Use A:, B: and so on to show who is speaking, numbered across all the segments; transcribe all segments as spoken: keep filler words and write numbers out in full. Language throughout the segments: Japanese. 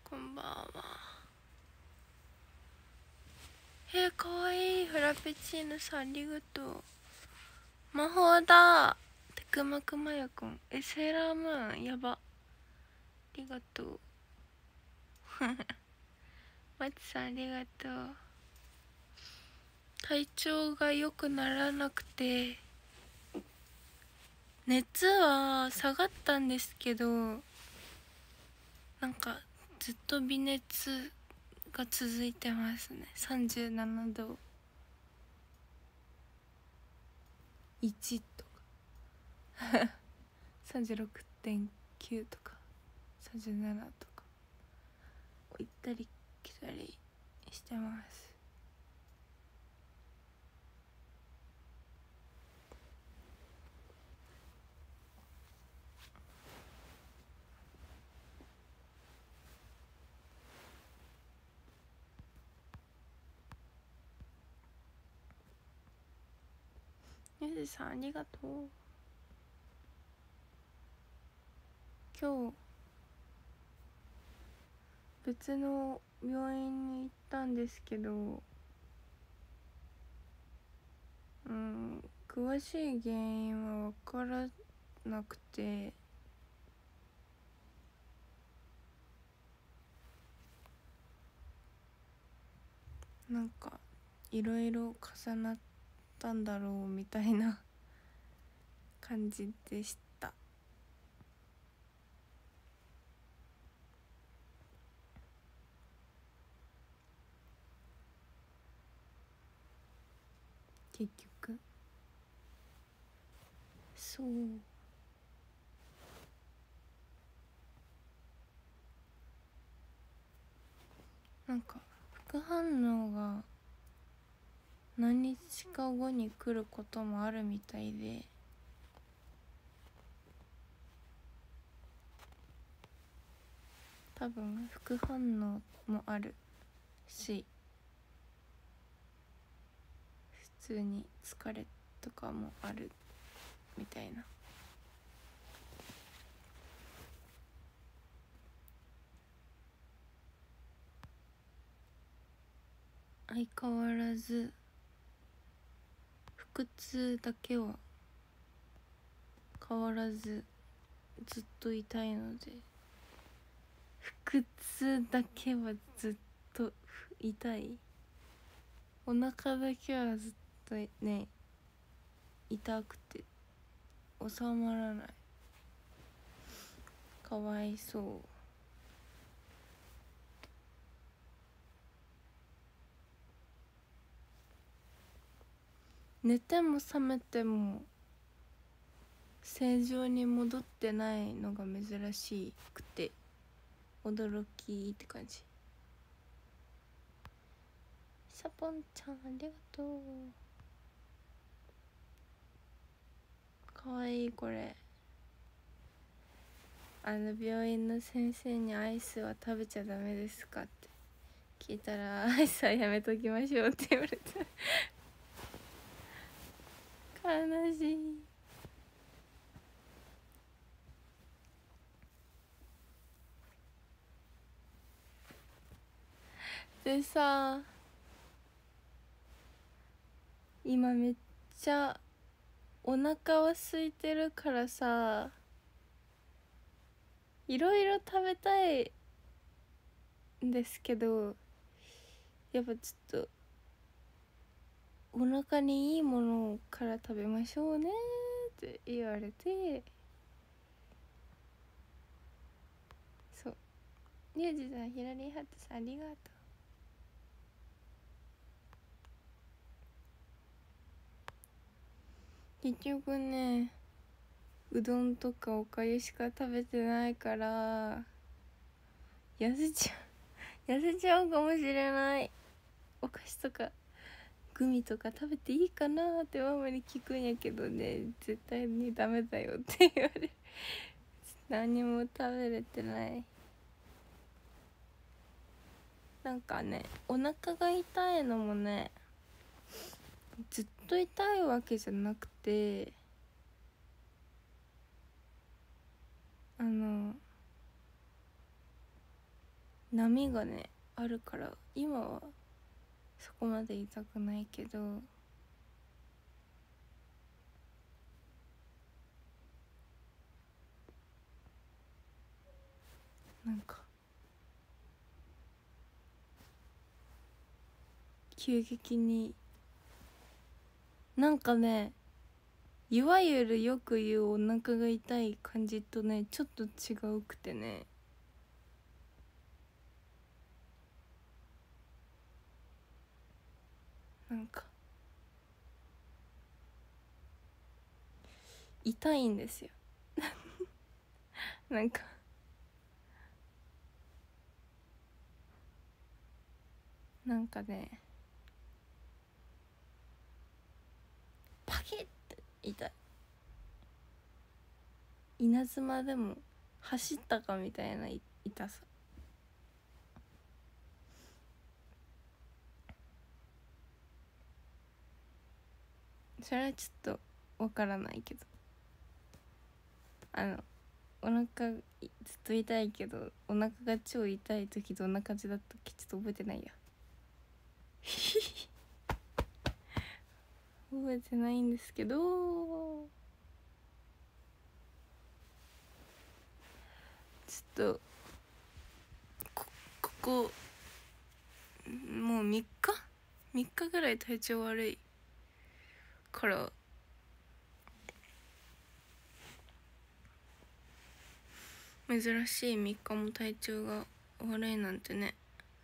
A: こんばんは。えー、かわいい。フラペチーノさんありがとう。魔法だ。てくまくまやくん。え、セーラームーンやば。ありがとう。まちさんありがとう。体調が良くならなくて、熱は下がったんですけど、なんかずっと微熱が続いてますね。さんじゅうななどいちとかさんじゅうろくてんきゅうとかさんじゅうななとか行ったり来たりしてます。ゆずさんありがとう。今日別の病院に行ったんですけど、うん詳しい原因は分からなくて、なんかいろいろ重なったんだろうみたいな感じでした。結局そう、なんか副反応が何日か後に来ることもあるみたいで、多分副反応もあるし、普通に疲れとかもあるみたいな。相変わらず腹痛だけは変わらずずっと痛いので、腹痛だけはずっと痛い。お腹だけはずっとね痛くて収まらない。かわいそう。寝ても覚めても正常に戻ってないのが珍しくて驚きって感じ。サポンちゃんありがとう。かわいい。これあの病院の先生にアイスは食べちゃダメですかって聞いたら、アイスはやめときましょうって言われて悲しい。でさ、今めっちゃお腹は空いてるからさ、いろいろ食べたいんですけど、やっぱちょっとお腹にいいものから食べましょうねって言われて、そう。リュウジさん、ヒラリーハットさんありがとう。結局ね、うどんとかおかゆしか食べてないから痩せちゃう痩せちゃうかもしれない。お菓子とかグミとか食べていいかなってママに聞くんやけどね、絶対にダメだよって言われる。何も食べれてない。なんかね、お腹が痛いのもねずっと痛いわけじゃなくて、あの波がねあるから今はそこまで痛くないけど、なんか急激になんかね、いわゆるよく言うお腹が痛い感じとねちょっと違うくてね、なんか痛いんですよなんかなんかねパキッて痛い、稲妻でも走ったかみたいな痛さ。それはちょっとわからないけど、あのお腹ずっと痛いけどお腹が超痛い時どんな感じだったっけちょっと覚えてないや覚えてないんですけど、ちょっとこここもうみっかみっかぐらい体調悪いから珍しいみっかも体調が悪いなんてね。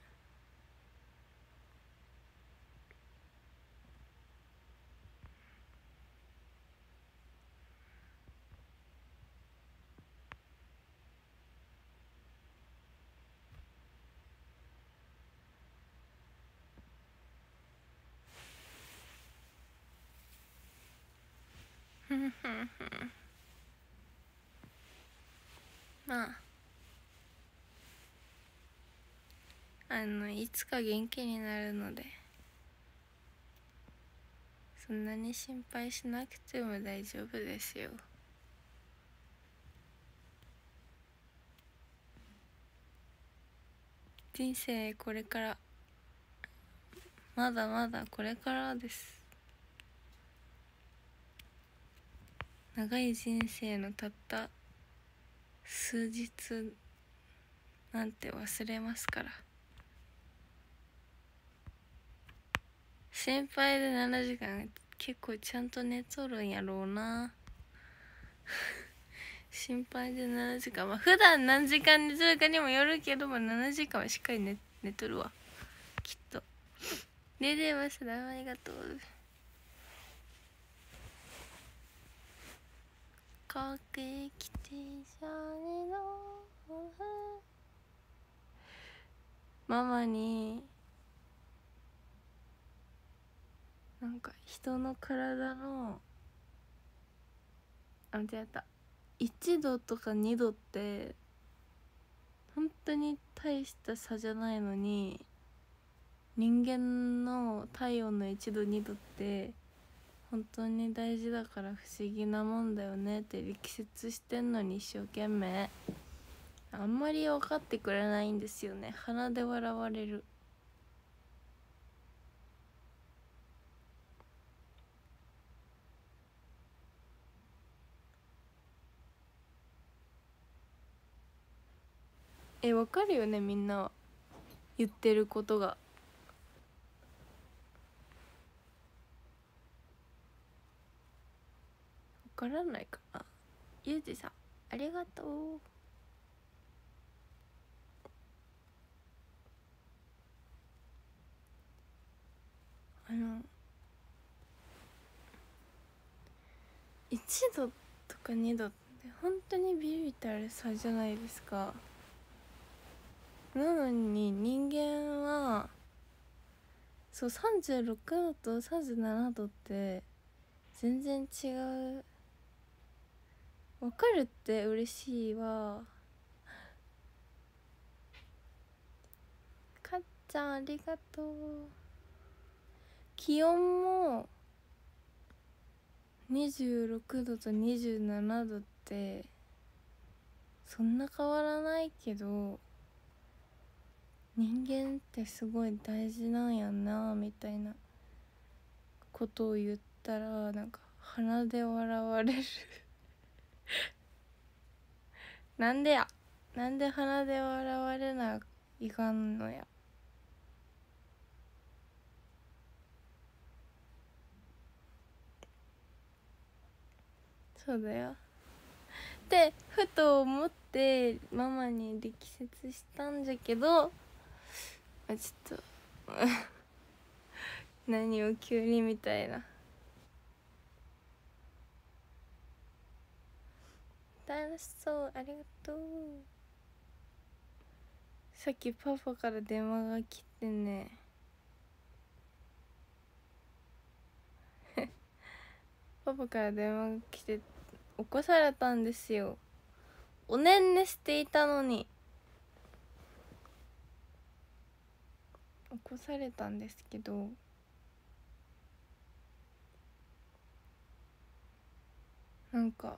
A: ふんふんふんまああのいつか元気になるのでそんなに心配しなくても大丈夫ですよ。人生これからまだまだこれからです。長い人生のたった数日なんて忘れますから。心配でななじかん結構ちゃんと寝とるんやろうな心配でななじかん、まあ普段何時間寝とるかにもよるけどもななじかんはしっかり 寝, 寝とるわきっと。レディーマスダムありがとう。各駅停車にのママになんか人の体のあ間違えたいちどとかにどって本当に大した差じゃないのに人間の体温のいちどにどって本当に大事だから不思議なもんだよねって力説してんのに一生懸命あんまり分かってくれないんですよね。鼻で笑われる。え分かるよねみんな言ってることが。分からないかな。ゆうじさんありがとう。あのいちどとかにどって本当にビビたる差じゃないですか。なのに人間はそうさんじゅうろくどとさんじゅうななどって全然違う。わかるって嬉しいわ。かっちゃんありがとう。気温もにじゅうろくどとにじゅうななどってそんな変わらないけど人間ってすごい大事なんやなみたいなことを言ったらなんか鼻で笑われるなんでやなんで鼻で笑われないかんのや。そうだよってふと思ってママに力説したんじゃけど、あちょっと何を急にみたいな。楽しそう、ありがとう。さっきパパから電話が来てねパパから電話が来て起こされたんですよ。おねんねしていたのに起こされたんですけど、なんか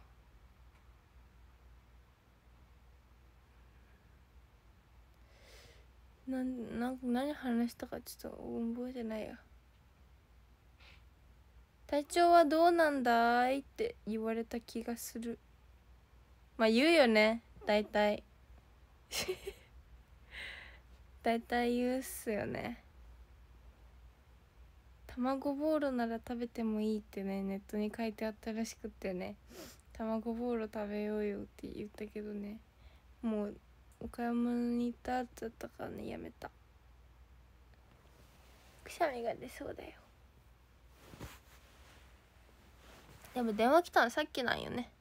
A: なんなん何話したかちょっと覚えてないや。体調はどうなんだいって言われた気がする。まあ言うよね大体大体言うっすよね。卵ボーロなら食べてもいいってねネットに書いてあったらしくってね、卵ボーロ食べようよって言ったけどね、もうお買い物に行った後だったからねやめた。くしゃみが出そうだよ。でも電話来たのさっきなんよね。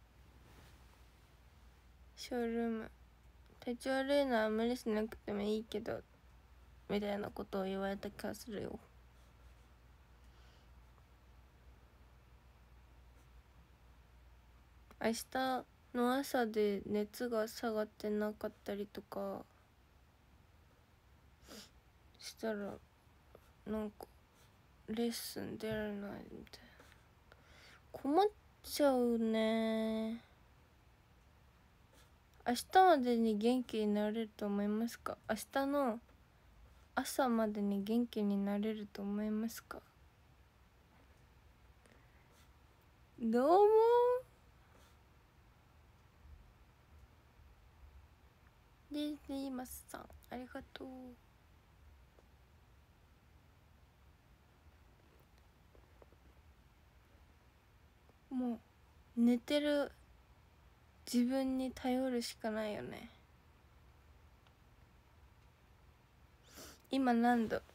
A: ショールーム体調悪いのは無理しなくてもいいけどみたいなことを言われた気がするよ。明日の朝で熱が下がってなかったりとかしたらなんかレッスン出られないみたいな。困っちゃうね。明日までに元気になれると思いますか？明日の朝までに元気になれると思いますか？どうもディズニーマスさんありがとう。もう寝てる自分に頼るしかないよね。今何度？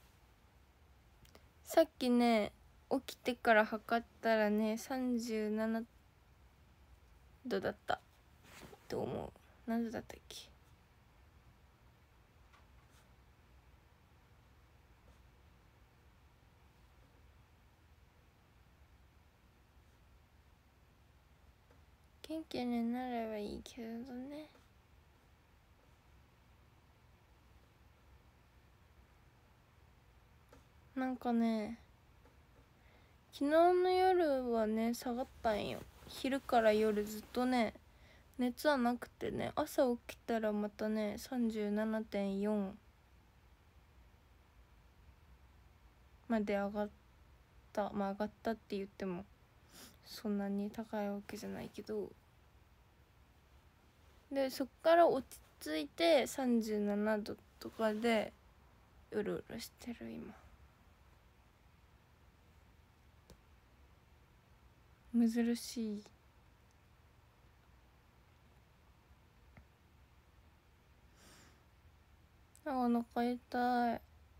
A: さっきね起きてから測ったらねさんじゅうななどだったと思う。何度だったっけ？元気になればいいけどね。なんかね昨日の夜はね下がったんよ。昼から夜ずっとね熱はなくてね、朝起きたらまたね さんじゅうななてんよん まで上がった。まあ上がったって言ってもそんなに高いわけじゃないけど、でそっから落ち着いてさんじゅうななどとかでうろうろしてる今。珍しい。あ、お腹痛い。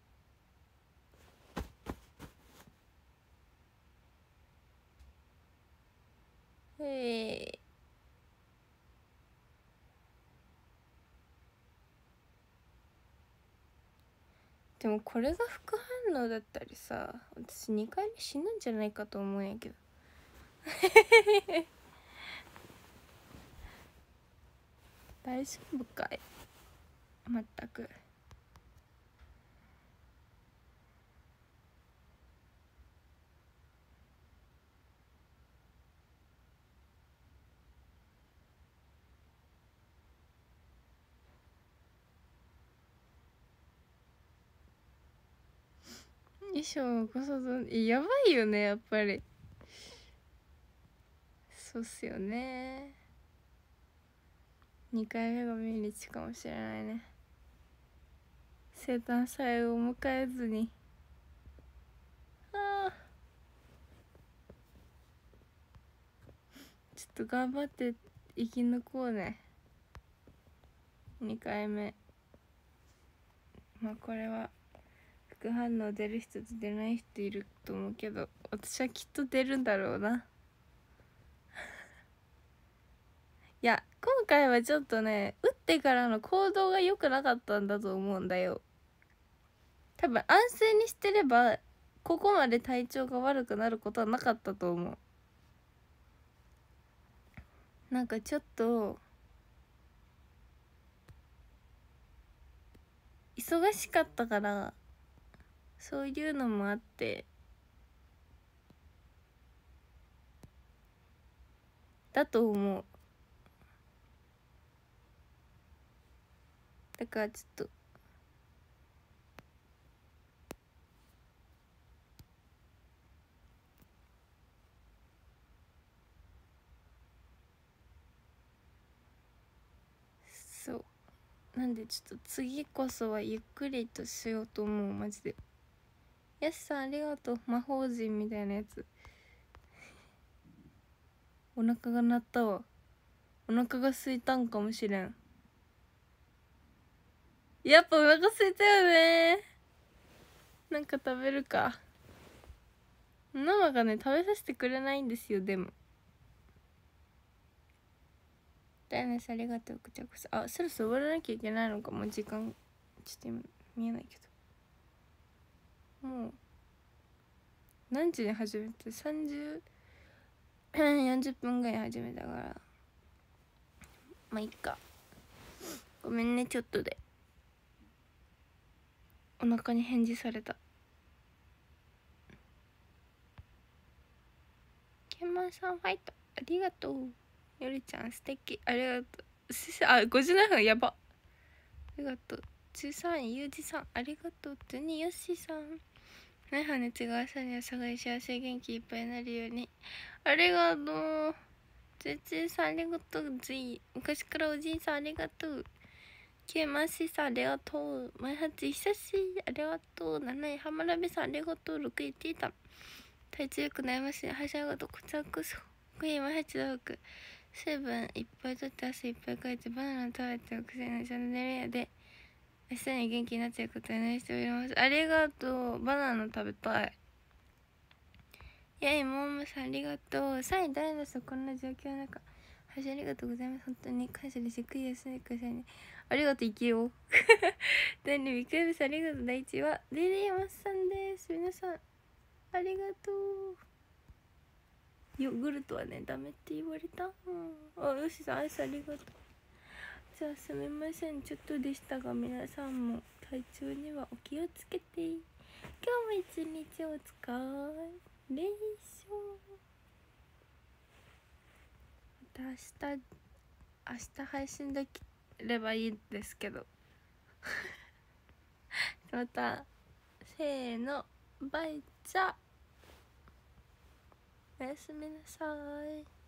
A: へえ。でもこれが副反応だったりさ、私にかいめ死ぬんじゃないかと思うんやけど大丈夫かい。まったく。 衣装こそどやばいよねやっぱり。そうっすよね。にかいめが命日かもしれないね。生誕祭を迎えずに。ああちょっと頑張って生き抜こうね。にかいめ。まあこれは副反応出る人と出ない人いると思うけど、私はきっと出るんだろうな。いや今回はちょっとね、打ってからの行動が良くなかったんだと思うんだよ。多分安静にしてればここまで体調が悪くなることはなかったと思う。なんかちょっと忙しかったから、そういうのもあってだと思う。だからちょっとそうなんでちょっと次こそはゆっくりとしようと思う。マジで。やしさんありがとう。魔法陣みたいなやつ。お腹が鳴ったわ。お腹が空いたんかもしれん。やっぱお腹空いたよね。なんか食べるか。ママがね食べさせてくれないんですよ。でもダイナスありがとう。こちらこそ。あ、そろそろ終わらなきゃいけないのかも。時間ちょっと今見えないけど、もう何時に始めてさんじゅうよんじゅっぷんぐらい始めたから、まあいっか。ごめんねちょっとでお腹に返事された。ケンマンさんファイトありがとう。よりちゃん素敵ありがとう。あ、ごじゅうななふんやば。ありがとう。じゅうさんいゆうじさんありがとう。じゅうによっしーさんないは熱が朝には下がり幸せ元気いっぱいになるようにありがとう。じゅういちさんありがとう。じ昔からおじいさんありがとう。きゅうましさんありがとう。まいはち久しありがとう。なないはまらびさんありがとう。ろくいティータン体調よくなりますね。はしありがとう。こちらこそごいまいはちだく水分いっぱいとって汗いっぱいかいてバナナ食べておくせのチャンネルやで明日に元気になっちゃうことを願いしております。ありがとう。バナナ食べたい。やいももさんありがとう。さいダイナソーこんな状況の中配信ありがとうございます。本当に感謝でじっくり休んでくださいね。ありがとう。生きよう。第二ビッグエブスありがとう。第一はリリーマスさんです。皆さんありがとう。ヨーグルトはねダメって言われた。うん、あよしさんアイスありがとう。じゃあすみませんちょっとでしたが皆さんも体調にはお気をつけて今日も一日お疲れでしょう。また明日明日配信できればいいですけどまたせーのバイチャおやすみなさい。